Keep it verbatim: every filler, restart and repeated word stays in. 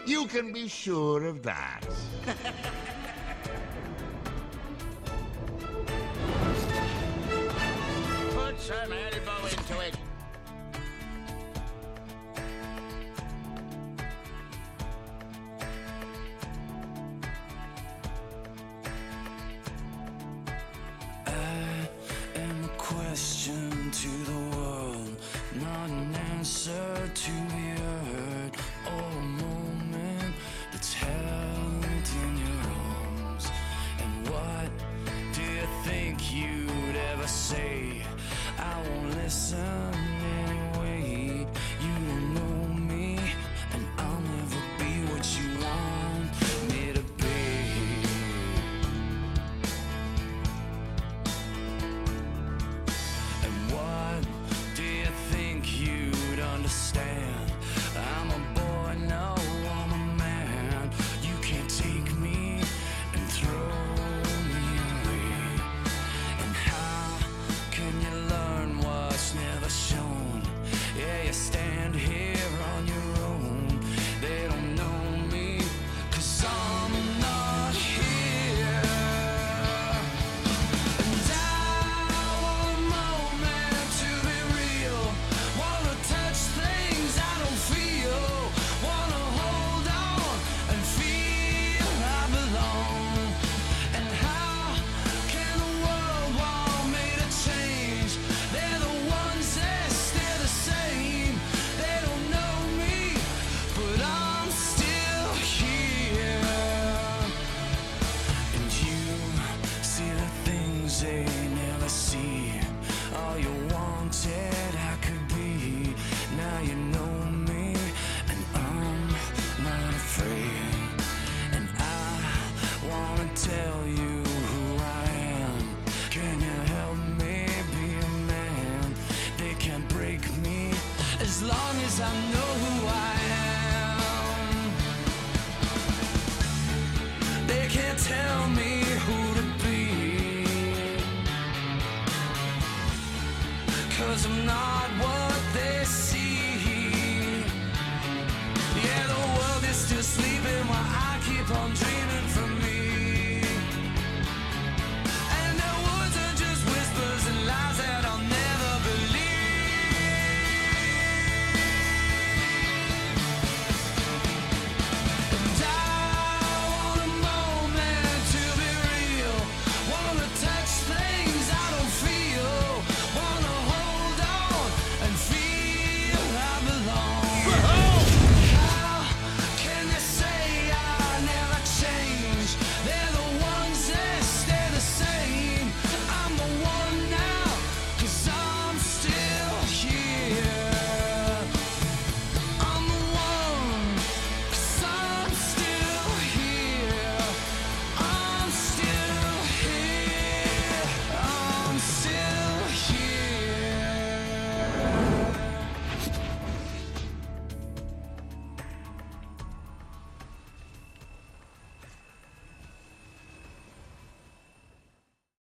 You can be sure of that. Put some elbow into it. Question to the world, not an answer to be heard, or a moment that's held in your arms. And what do you think you'd ever say? I won't listen anyway. You don't know me, and I'll never be what you want me to be. Understand, I'm a boy, no, I'm a man. You can't take me and throw me away. And how can you learn what's never shown? Yeah, you stand here on your own. They don't know me, 'cause I'm not here. And I want a moment to be real. Wanna touch things I don't feel. Wanna hold on and feel I belong. And how can the world want me to change? They're the ones that stay the same. They don't know me, but I'm still here. And you see the things they never see. All you wanted I could be. Now you know me, and I'm not afraid. And I wanna tell you who I am. Can you help me be a man? They can't break me as long as I know who I am. They can't tell me who to be, 'cause I'm not what they see.